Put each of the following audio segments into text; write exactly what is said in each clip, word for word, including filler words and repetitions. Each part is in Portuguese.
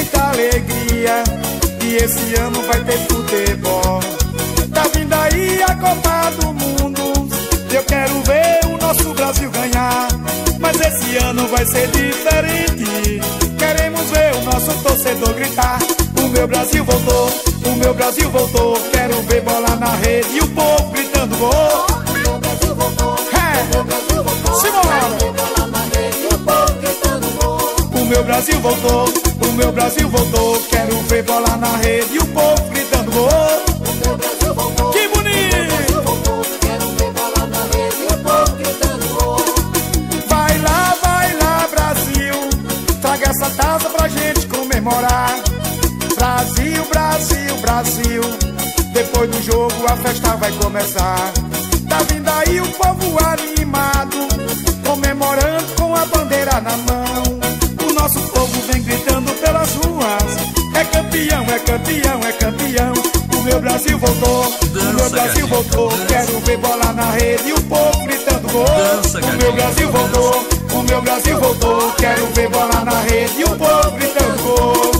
muita alegria, e esse ano vai ter futebol. Tá vindo aí a Copa do Mundo, eu quero ver o nosso Brasil ganhar. Mas esse ano vai ser diferente, queremos ver o nosso torcedor gritar: o meu Brasil voltou, o meu Brasil voltou. Quero ver bola na rede e o povo gritando gol. O meu Brasil voltou, é. o meu Brasil voltou. Simbora. Quero ver bola na rede e o povo gritando gol. O meu Brasil voltou, o meu Brasil voltou. Quero ver bola na rede e o povo gritando gol. O meu Brasil voltou, que bonito! o meu Brasil voltou. Quero ver bola na rede e o povo gritando gol. Vai lá, vai lá, Brasil, traga essa taça pra gente comemorar. Brasil, Brasil, Brasil, depois do jogo a festa vai começar. Tá vindo aí o povo animado, comemorando com a bandeira na mão. O nosso povo vem gritando pelas ruas: é campeão, é campeão, é campeão. O meu Brasil voltou, o meu Brasil voltou. Quero ver bola na rede e o povo gritando gol. O meu Brasil voltou, o meu Brasil voltou. Quero ver bola na rede e o povo gritando gol.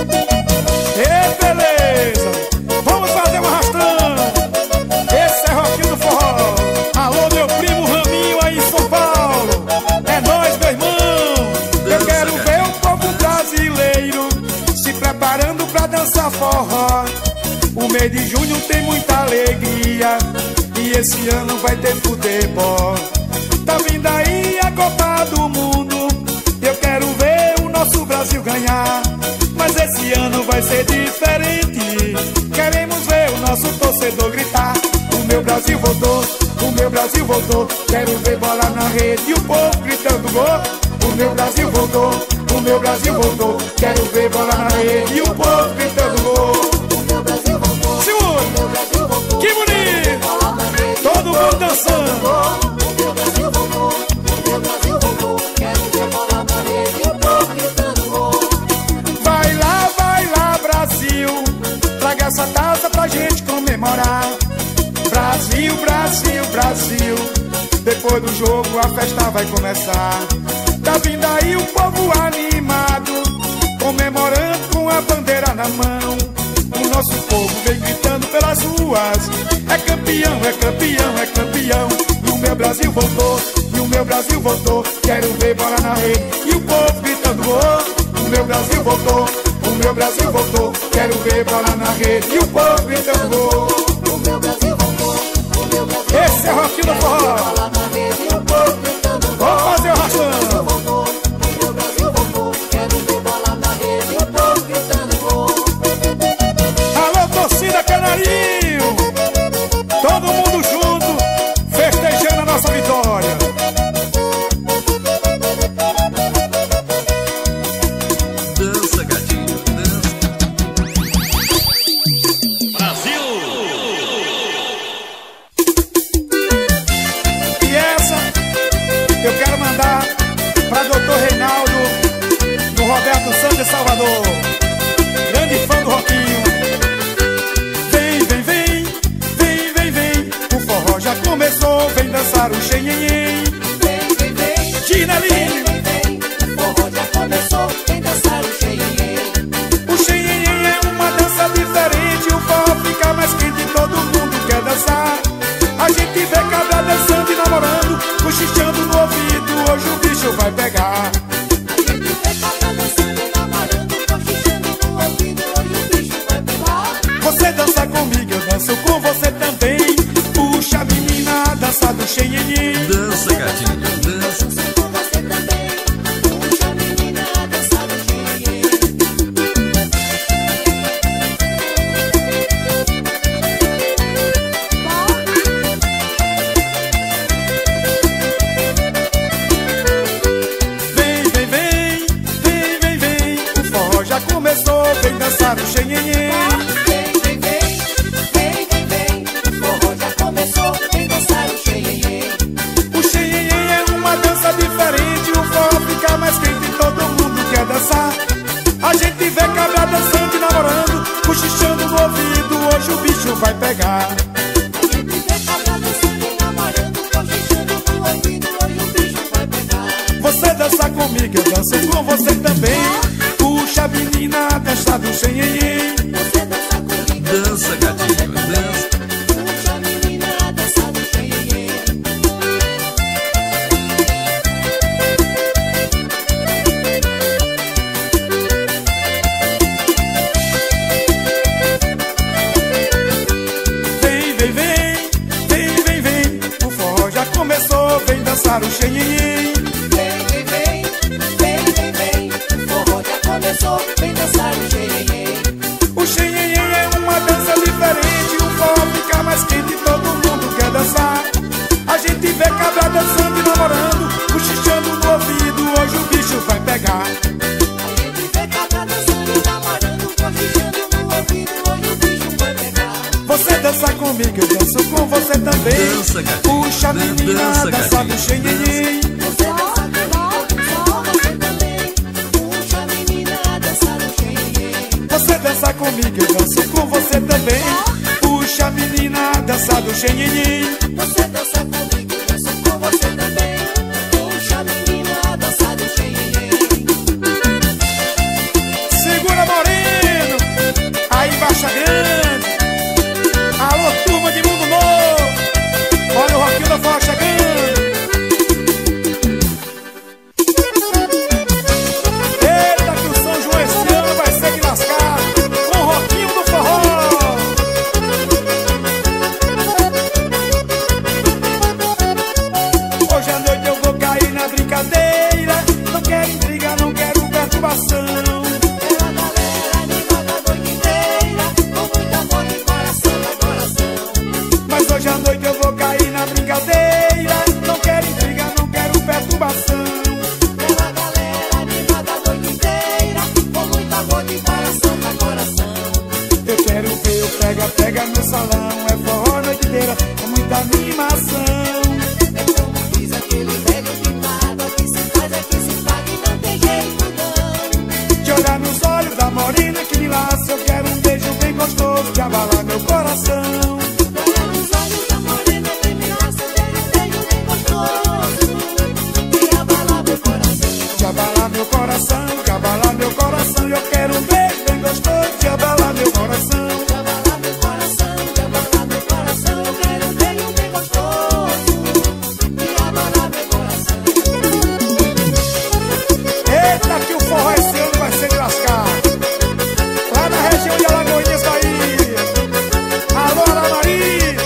Ei, beleza, vamos fazer um arrastão. Esse é Roquinho do Forró. Alô, meu primo Raminho aí em São Paulo. É nóis, meu irmão. Eu quero ver o povo brasileiro se preparando pra dançar forró. O mês de junho tem muita alegria, e esse ano vai ter futebol. Tá vindo aí a Copa do Mundo, eu quero ver o nosso Brasil ganhar. Mas esse ano vai ser diferente, queremos ver o nosso torcedor gritar: o meu Brasil voltou, o meu Brasil voltou. Quero ver bola na rede e o povo gritando gol. O meu Brasil voltou, o meu Brasil voltou. Quero ver bola na rede e o povo gritando gol. O meu Brasil voltou, segura, o meu Brasil voltou. que bonito, todo mundo dançando. O meu Brasil voltou, o meu Brasil voltou. Quero ver bola na rede e o povo gritando gol. Vai lá, vai lá, Brasil, traga essa taça pra gente comemorar. Brasil, Brasil, Brasil, depois do jogo a festa vai começar. Tá vindo aí o povo animado, comemorando com a bandeira na mão. O nosso povo vem gritando pelas ruas: é campeão, é campeão, é campeão. E o meu Brasil voltou, e o meu Brasil voltou. Quero ver bola na rede e o povo gritando gol. O meu Brasil voltou, o meu Brasil voltou. Quero ver bola na rede e o povo gritando gol. O meu Brasil voltou, o meu Brasil Esse é Roquinho do Forró. bola na rede e o povo gritando gol. Vamos fazer o O rastão. meu Brasil voltou, o meu Brasil voltou. Quero ver bola na rede e o povo gritando gol. Alô, torcida Canarinho, todo mundo junto, festejando a nossa vitória. Dança, gatinho, dança. Brasil! E essa eu quero mandar pra doutor Reinaldo, do Roberto Santos de Salvador, grande fã do Roquinho. Vem, vem, vem, vem, vem, vem, o forró já começou, vem dançar o xenhenhen. Vem, vem, vem, Tinalinho, vem, vem, o forró já começou, vem dançar o xenhenhen. o xenhenhen é uma dança diferente, o forró fica mais quente e todo mundo quer dançar. A gente vê cabra dançando e namorando, cochichando no ouvido, hoje o bicho vai pegar. A gente vê cabra dançando e namorando, cochichando no ouvido, hoje o bicho vai pegar. Você dança comigo, eu danço com você também. Puxa, menina, dança do xenhenhen. Dança, gatinho, dança. Danço com você também, puxa a menina a dançar o xenhenhen. Vem, vem, vem, vem, vem, vem, o forró já começou, vem dançar o xenhenhen. Vem, vem, vem, vem, vem, vem, o forró já começou, vem dançar o xenhenhen. O xenhenhen é uma dança diferente, o forró fica mais quente e todo mundo quer dançar. A gente vê cabra dançando e namorando, cochichando no ouvido, hoje o bicho vai pegar. A gente vê cabra dançando e namorando, cochichando no ouvido, hoje o bicho vai pegar. Você dança comigo, eu danço com você também. Puxa, menina, dança do xenhenhen. Você dança comigo, Dança, gatinho, dança. puxa a menina a dançar do xenhenhen. Vem, vem, vem, vem, vem, vem, o forró já começou, vem dançar o xenhenhen. Vem, vem, vem, vem, vem, vem, o forró já começou, vem dançar o xenhenhen. O xenhenhen é uma dança diferente, o forró fica mais quente e todo mundo quer dançar. A gente vê cabra dançando e namorando, cochichando no ouvido, hoje o bicho vai pegar. A gente vê cabra dançando e namorando, cochichando no ouvido, hoje o bicho vai pegar. Você dança comigo, eu danço com você também. Dança, gatinho. Puxa a menina, Dança, dança do gatinho. xenhenhen. Você dança comigo, só você também. Puxa a menina a dançar o xenhenhen. Você dança comigo, eu danço com você também. Puxa a menina, dança do xenhenhen. Você dança comigo, danço com você também. Puxa a menina a dançar o xenhenhen. Segura, Moreno, aí Baixa Grande. Alô, turma de Mundo Novo, olha o Roquinho da Forró chegando. Eita, que o São João esse ano vai ser de lascar com o Roquinho do Forró. Hoje à noite eu vou cair na brincadeira. Não quero intriga, não quero perturbação. Pela galera animada a noite inteira, com muito amor de coração a coração. Mas hoje à noite eu vou cair na brincadeira. Não quero intriga, não quero perturbação. Pela galera animada a noite inteira, com muito amor de coração a coração. Eu quero ver o pega, pega no salão. É forró a noite inteira, é muita animação. É como diz aquele velho ditado: aqui se faz, aqui se paga e não tem jeito não. De olhar nos olhos da morena que me laça. Eu quero um beijo bem gostoso de abalar meu coração. Olha nos olhos da morena que me laça, eu quero um beijo bem gostoso de abalar meu coração. De abalar meu coração, de abalar meu coração. Eu quero um beijo bem gostoso de abalar meu coração. De abalar meu coração, de abalar meu coração. Eu quero um beijo bem gostoso de abalar meu coração. Eita, que o forró esse ano vai ser de lascar. Lá na região de Alagoinhas, Bahia. Alô, Aramari.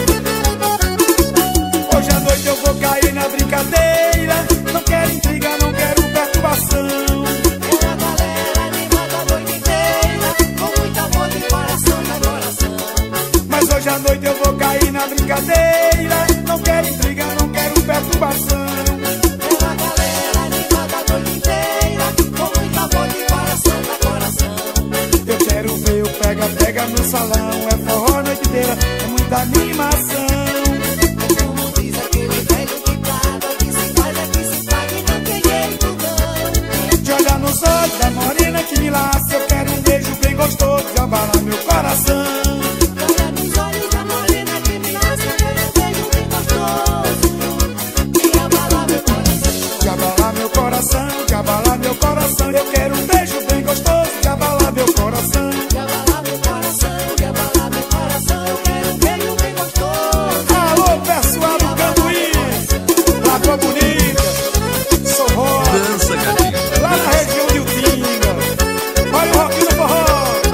Hoje à noite eu vou cair na brincadeira. Não quero intriga, não quero perturbação. Pela galera animada a noite inteira, com muito amor de coração a coração. Mas hoje à noite eu vou cair na brincadeira. Não quero intriga, não quero perturbação. Pela galera animada a noite inteira, com muito amor de coração a coração. Eu quero ver o pega, pega no salão. É forró a noite inteira, é muita animação. É como diz aquele velho ditado: aqui se faz, aqui se paga e não tem jeito não. De olhar nos olhos da morena que me laça. Eu quero um beijo bem gostoso de abalar meu coração. Olha nos olhos da morena que me laça, eu quero um beijo bem gostoso de abalar meu coração. De abalar meu coração, de abalar meu coração. Eu quero um beijo bem gostoso de abalar meu coração. De abalar meu coração, de abalar meu coração. Eu quero um beijo bem gostoso. Alô, pessoal do Cambuí, Lagoa Bonita, sou Rosa, Dança, gatinho. lá na região de Utinga. Olha o Roquinho do Forró.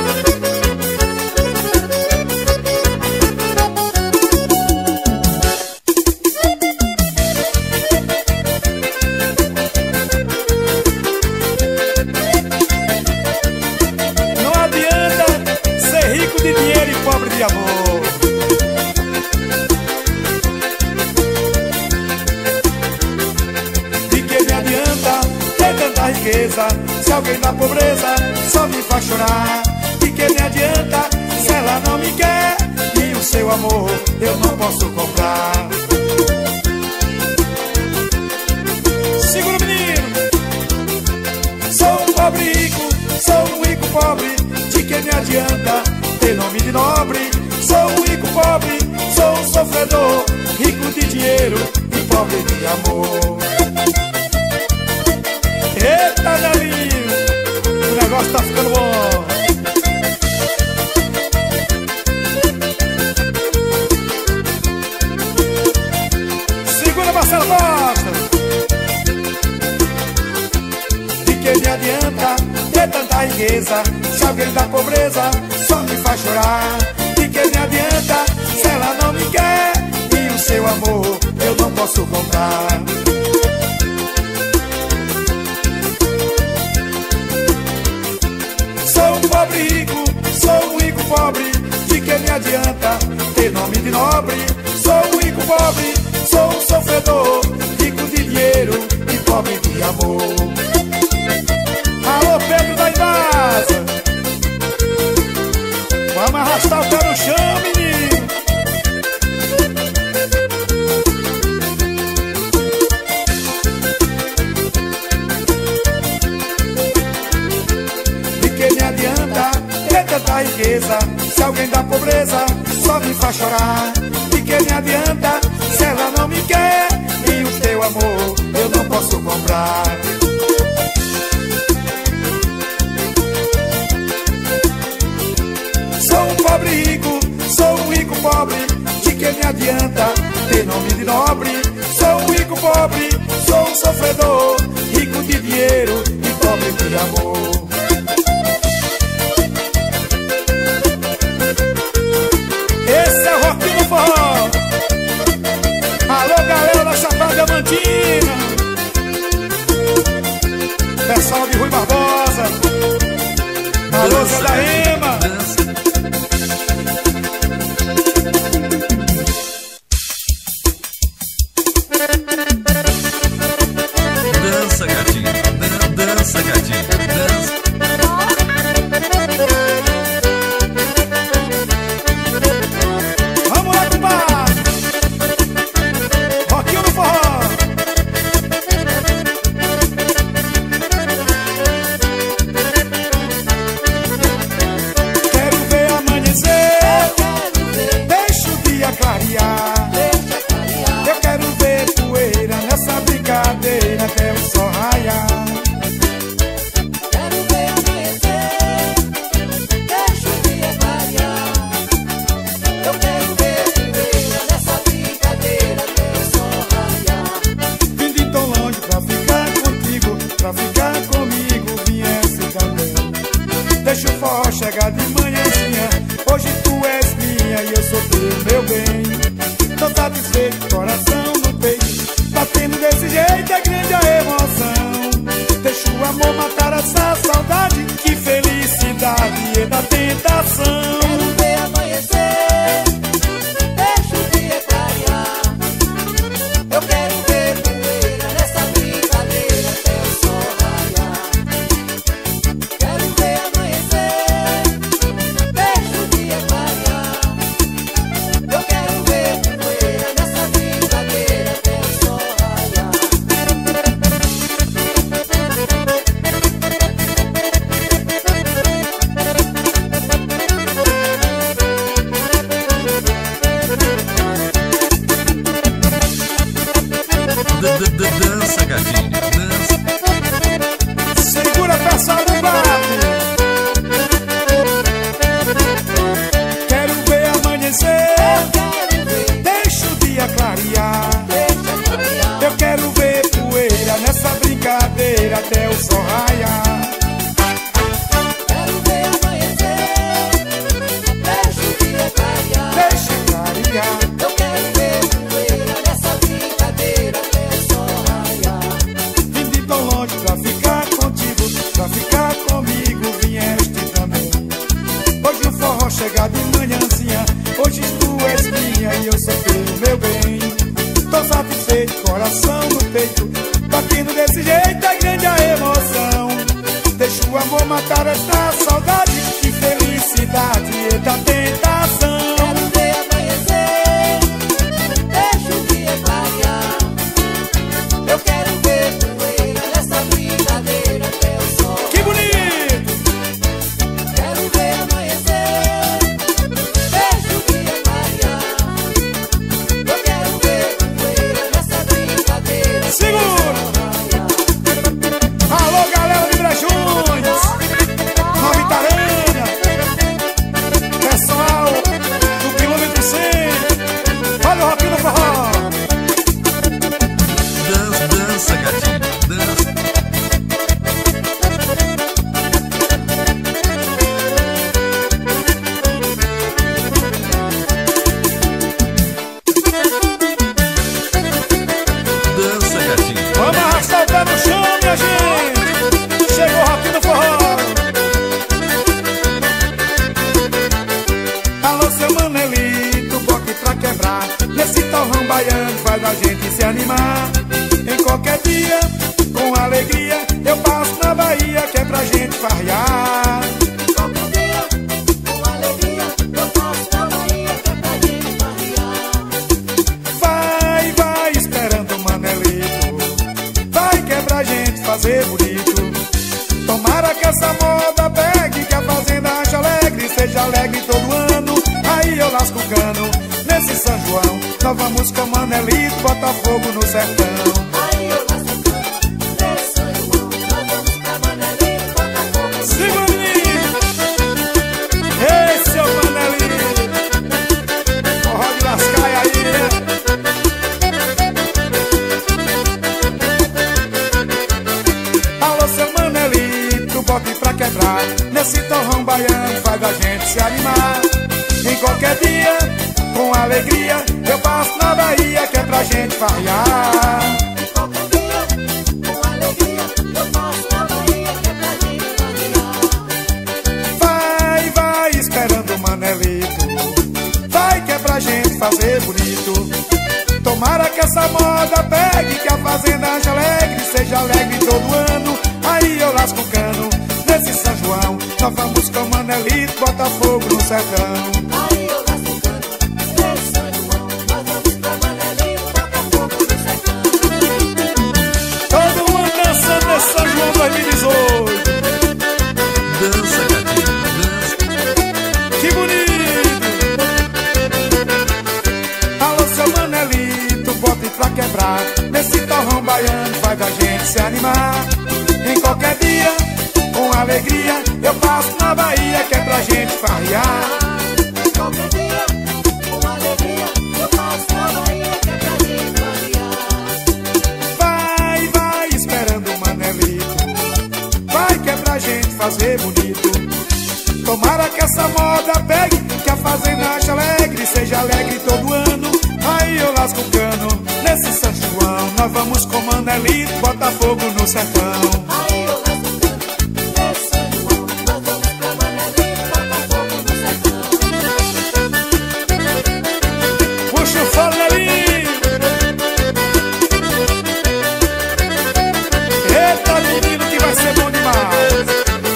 Não adianta ser rico de dinheiro e pobre de amor. De que me adianta ter tanta riqueza se alguém da pobreza só me faz chorar? De que me adianta se ela não me quer e o seu amor eu não posso comprar? Segura, menino. Sou um pobre rico, sou um rico pobre. De que me adianta ter nome de nobre? Sou um rico pobre, sou um sofredor, rico de dinheiro e pobre de amor. Eita, Nelinho, o negócio tá ficando bom. Se alguém da pobreza só me faz chorar, de que me adianta se ela não me quer? E o seu amor eu não posso comprar. Sou um pobre rico, sou um rico pobre, de que me adianta ter nome de nobre? Sou um rico pobre, sou um sofredor, rico de dinheiro e pobre de amor. Alô, Pedro da Ivasa, vamos arrastar o pé no chão, menino. De que me adianta ter tanta riqueza, se alguém da pobreza só me faz chorar? De que me adianta se ela não me quer? E o teu amor eu não posso comprar. Sou um pobre rico, sou um rico pobre, de que me adianta ter nome de nobre? Sou um rico pobre, sou um sofredor, rico de dinheiro e pobre de amor. Esse é o Roquinho do Forró. Alô, galera da Chapada Diamantina, pessoal de Rui Barbosa, alô, Zé da Ema. Dança, gatinho, dan- dança, gatinho, dança. Vamos lá, compadre. Roquinho do Forró. Quero ver amanhecer, deixa o dia clarear. Eu quero ver poeira nessa brincadeira até o sol raiar. Quero ver amanhecer, deixa o dia clarear. Eu quero ver poeira nessa brincadeira até o sol raiar. Vim de tão longe pra ficar contigo, pra ficar comigo, viesse também. Deixa o forró chegar de manhãzinha, hoje tu és minha e eu sou teu, meu bem. Tô satisfeito, coração no peito, batendo desse jeito é grande a emoção. Deixa o amor matar essa saudade, que felicidade é da tentação. Quero ver amanhecer, deixa o dia clarear. Eu quero ver poeira nessa brincadeira até o sol raiar. Quero ver amanhecer, deixa o dia clarear. Eu quero ver poeira nessa brincadeira até o sol raiar. Dan- dan- dan- Dança, gatinho, dança. Segura a peça do bate. Quero ver amanhecer, Quero ver, deixa o dia clarear. deixa clarear. Eu quero ver poeira nessa brincadeira até o sol raiar. Quero ver amanhecer, deixa o dia clarear. Deixa clarear. Eu quero ver poeira nessa brincadeira até o sol raiar. Vim de tão longe pra ficar contigo, pra ficar comigo, vieste também. Hoje o forró chega de manhãzinha, hoje tu és minha e eu sou teu, meu bem. Tô satisfeito, coração no peito, batendo desse jeito é grande a emoção. Deixa o amor matar esta saudade, que felicidade é da tentação. Quero ver amanhecer, deixa o dia clarear. Eu quero ver poeira nessa brincadeira até o sol. Que bonito! Quero ver amanhecer, deixa o dia clarear. Eu quero ver poeira nessa brincadeira. Segura! Alô, galera de Brejões, Nova Itarema. gente se animar. Em qualquer dia, com alegria, eu passo na Bahia, que é pra gente farrear. Em qualquer dia, com alegria, eu passo na Bahia, que é pra gente farrear. Vai, vai, esperando o Manelito, vai que é pra gente fazer bonito. Tomara que essa moda pegue, que a fazenda ache alegre, seja alegre todo ano. Aí eu lasco o cano, nesse São João, nova música Manelito, bota fogo no sertão. Aí eu lasco o cano, nesse São João, nova música Manelito, bota fogo no sertão. Segurinho, esse é o Manelito, forró de lascaia aí, né? Alô, seu Manelito, bote pra quebrar, nesse torrão baiano faz a gente se animar. Em qualquer dia, com alegria, eu passo na Bahia, que é pra gente farrear. Em qualquer dia, com alegria, eu passo na Bahia, que é pra gente farrear. Vai, vai, esperando o Manelito, vai que é pra gente fazer bonito. Tomara que essa moda pegue, que a fazenda ache alegre, seja alegre todo ano. Aí eu lasco o cano, nesse São João, nova música Manelito, bota fogo no sertão. Aí eu lasco o cano, nesse São João, nova música Manelito, bota fogo no sertão. Todo mundo dançando nesse São João dois mil e dezoito. Dança, gatinho, dança. Que bonito! Alô, seu Manelito, bote pra quebrar, nesse torrão baiano faz a gente se animar. Em qualquer dia, com alegria, eu passo na Bahia, que é pra gente farrear. Em qualquer dia, com alegria, eu passo na Bahia, que é pra gente farrear. Vai, vai, esperando o Manelito, vai que é pra gente fazer bonito. Tomara que essa moda pegue, que a fazenda ache alegre, seja alegre todo ano. Aí eu lasco o cano, nesse São João, nós vamos com Manelito, bota fogo no sertão. Aí eu lasco o cano, nesse São João, nova música Manelito, bota fogo no sertão. Puxa o fole ali. Eita, menino, que vai ser bom demais.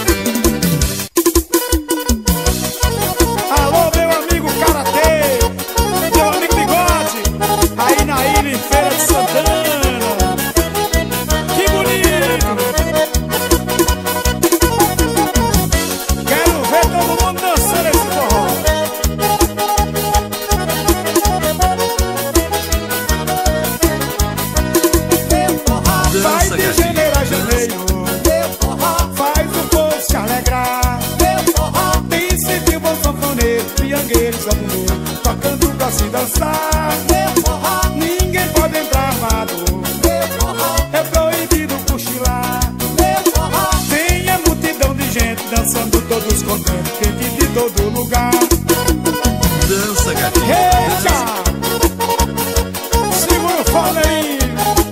Alô, meu amigo Karatê, meu amigo Bigode, aí na ilha em Feira de Santana. Que bonito. Quero ver todo mundo dançando esse forró. Meu forró, Vai Dança, de gatinho, janeiro a dança. janeiro, meu forró, faz o povo se alegrar. meu forró, Tem sempre um bom sanfoneiro, piangueiro, sabuneiro, tocando pra se dançar. meu forró, Ninguém pode entrar armado, meu forró, é proibido cochilar. meu forró. Tem a multidão de gente dançando, todos contentes, gente de todo lugar. Dança, gatinho, dança. Eita! Segura o fone aí.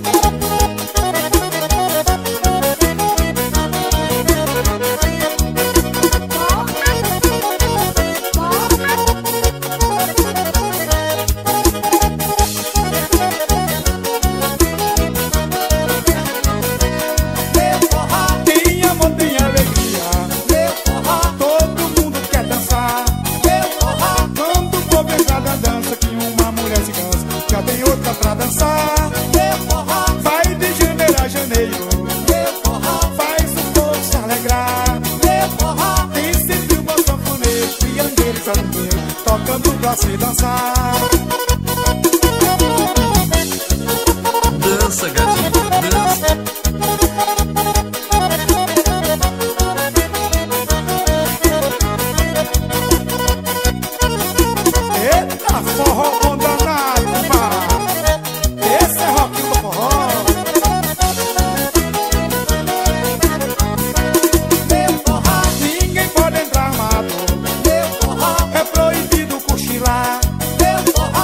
Meu forró, Tem amor, tem alegria, meu forró, todo mundo quer dançar. meu forró, Quando o povo entra na dança, que uma mulher se cansa, já tem outra pra dançar. meu forró, Vai de janeiro a janeiro, meu forró, faz o povo se alegrar. meu forró. Tem sempre um bom sanfoneiro, piangueiro e sabuneiro, tocando pra se dançar. Dança, gatinho, dança. Eita, forró bom danado, pá. Esse é rock do forró. Meu forró, Ninguém pode entrar armado, meu forró, é proibido cochilar. meu forró.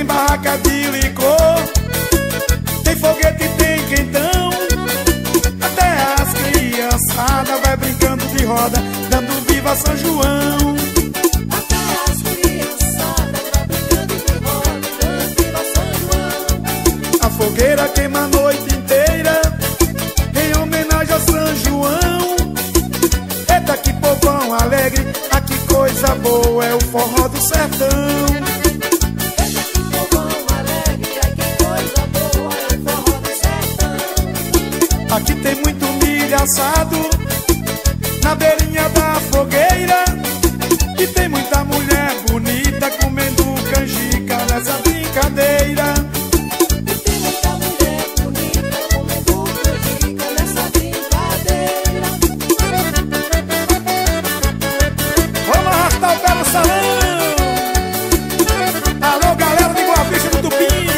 barraca de licor, tem foguete e tem quentão. Até as criançadas vai brincando de roda, dando viva São João. Até as criançadas vai brincando de roda, dando viva São João. A fogueira queima a noite inteira em homenagem a São João. Eita, que povão alegre, ah, que coisa boa é o forró do sertão. Eita, que povão alegre, ai, que coisa boa é o forró do sertão. Aqui tem muito milho assado na beirinha da fogueira, e tem muita mulher bonita comendo canjica nessa brincadeira. E tem muita mulher bonita comendo canjica nessa brincadeira. Vamos arrastar o pé no salão. Alô, galera de Boa Vista do Tupim.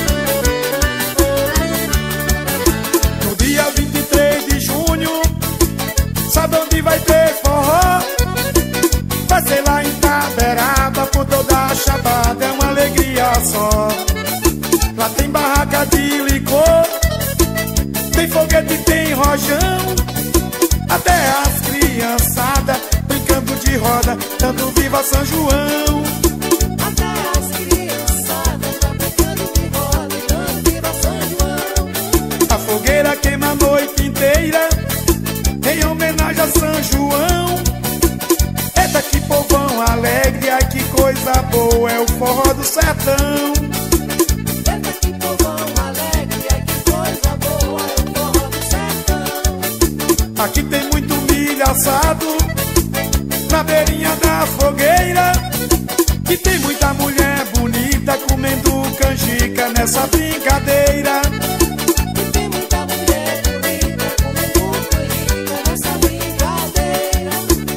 No dia vinte e três de junho, sabe onde vai ter forró? Vai ser lá em Itaberaba, por toda a Chapada, é uma alegria só. Lá tem barraca de licor, tem foguete e tem rojão. Até as criançadas brincando de roda, dando viva São João. Até as criançadas vai brincando de roda, dando viva São João. A fogueira queima a noite inteira em homenagem a São João. Eita, que povão alegre, ai, que coisa boa é o forró do sertão. Eita, que povão alegre, ai, que coisa boa é o forró do sertão. Aqui tem muito milho assado na beirinha da fogueira, e tem muita mulher bonita comendo canjica nessa brincadeira. E tem muita mulher bonita comendo canjica nessa brincadeira.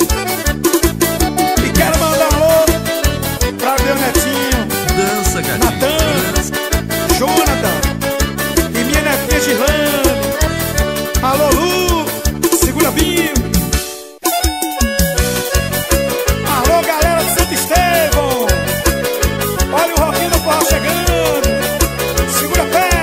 E quero mandar um alô pra meu netinho Dança, gatinho. Natan, Dança. Jonathan e minha netinha Girlane. Alô, Lu, segura bem. Alô, galera de Santo Estevão, olha o Roquinho do Forró chegando. Segura a pé.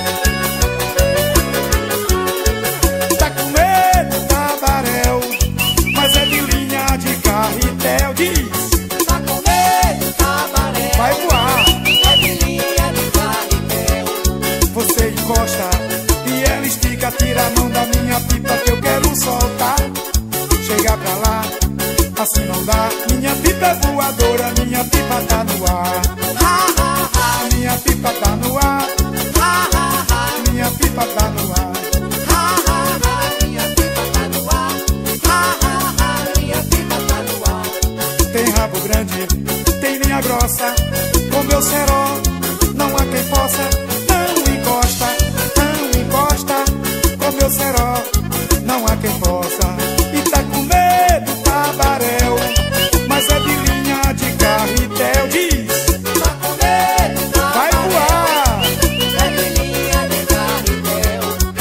Tá com medo, tabaréu, mas é de linha de carretel. Diz, Tá com medo, tabaré, vai voar. é de linha de carretel. Você encosta e ela estica, tira a mão da minha pipa que eu quero soltar. Chega pra lá, assim não dá. Minha pipa é voadora, minha pipa tá no ar. Ha, ha, ha, A minha pipa tá no ar, ha, ha, ha, minha pipa tá no ar. ha, ha, ha, minha pipa tá no ar. Ha, ha, ha, minha pipa tá no ar. Tem rabo grande, tem linha grossa, com meu ceró não há quem possa. Não encosta, não encosta, com meu ceró não há quem possa. E tá com medo, tabaréu, mas é de linha de carretel. Diz, Tá com medo, vai tabaré, voar. é de linha de carretel.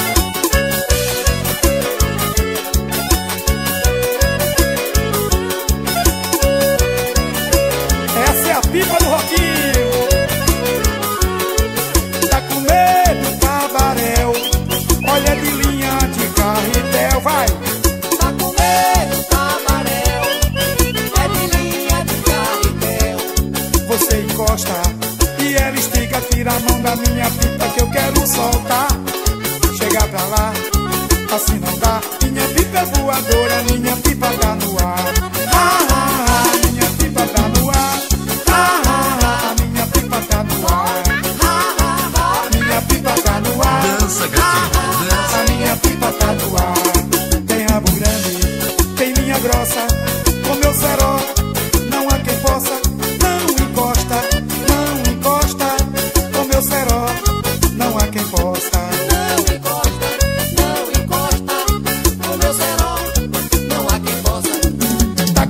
Essa é a pipa do Roquinho. Tá com medo, tabaréu, olha de linha de carretel. Vai, Tá com medo, tabaréu, é de linha de carretel. você encosta e ela estica, tira a mão da minha pipa que eu quero soltar. Chega pra lá, assim não dá. Minha pipa é voadora, minha pipa tá no ar. Ah, ah, ah, minha pipa tá no ar. Ah, ah, ah, minha pipa tá no ar. Ha, ha, ha, Minha pipa tá no ar. Dança, gatinho. Dança. A minha pipa tá no ar. Tem rabo grande, tem linha grossa, com meu ceró não há quem possa. Não encosta, não encosta, com meu ceró não há quem possa. não encosta, não encosta. O meu cerol não há quem possa. Tá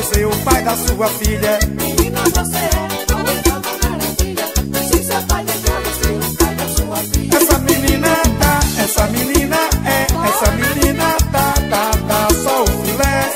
você o pai da sua filha. Menina, você é a oitava maravilha. Se seu pai deixar você o pai da sua filha. Essa menina tá, essa menina é, essa menina tá, tá, tá, só o filé.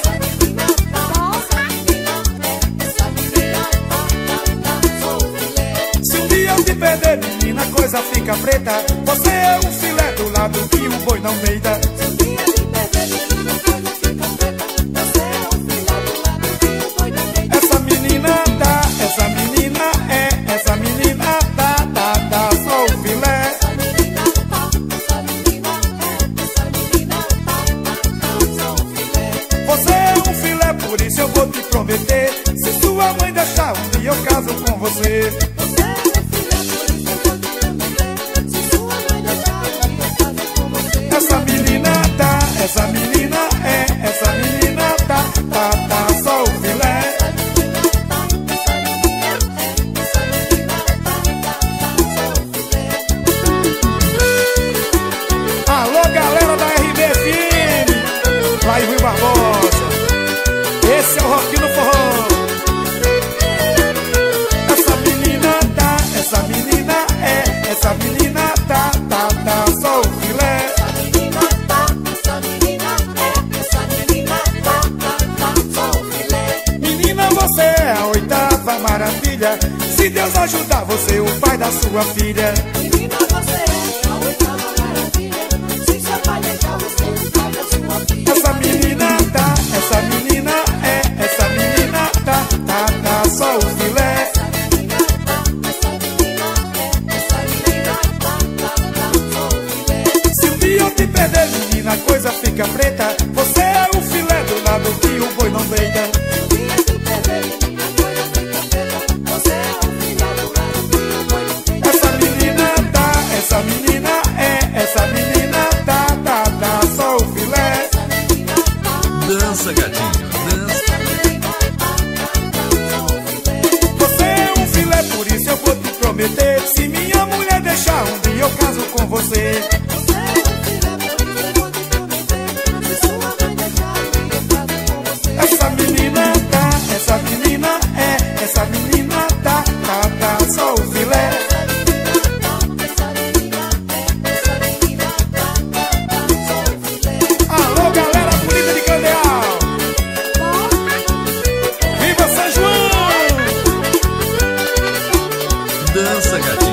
Se um dia eu te perder, menina, coisa fica preta. Você é um filé do lado que o boi não deita. Se um dia te perder, menina, coisa fica preta. Você é um filé do lado que o boi não deita. Essa menina tá, essa menina é, essa menina tá, tá, tá, só o filé. Essa menina tá, essa menina é, essa menina tá, tá, tá, só o filé. Você é um filé, por isso eu vou te prometer. Se sua mãe deixar, um dia eu caso com você. Você é um filé, por isso eu vou te prometer. Se sua mãe deixar, um dia eu caso com você. Essa menina tá, essa menina é, essa menina tá, tá, tá, só o filé. Alô, galera da R B F M, lá em Rui Barbosa. Esse é o Rock no Forró. Essa menina tá, essa menina é, essa menina tá, tá, tá, só o filé. Essa menina tá, essa menina é, essa menina tá, tá, tá, só o filé. Menina, você é a oitava maravilha. Se Deus ajudar você, o pai da sua filha. Menina, você é a oitava maravilha. Se seu pai deixar você, o pai da sua filha. Essa menina tá, essa menina é, essa menina tá, tá, tá, só o filé. Essa menina tá, essa menina é, essa menina tá, tá, tá, só o filé. Se um dia eu te perder, menina, a coisa fica preta. Você é o filé do lado que o boi não deita. Se um dia te perder, menina, coisa fica preta. Você é o filé do lado que o boi não deita. Essa menina tá, essa menina é, essa menina tá, tá, tá, só o filé. Essa menina tá, Dança, gatinho, dança. essa menina tá, tá, tá, só o filé. Você é um filé, por isso eu vou te prometer. Se minha mulher deixar, um dia eu caso com você. Você é um filé, por isso eu vou te prometer. Se sua mãe deixar, um dia eu caso com você. Essa menina tá, essa menina é, essa menina tá, tá, tá, só o filé. Essa menina tá, essa menina é, essa menina tá, tá, tá, só o filé. Alô, galera bonita de Candeal, viva São João! Dança, gatinho.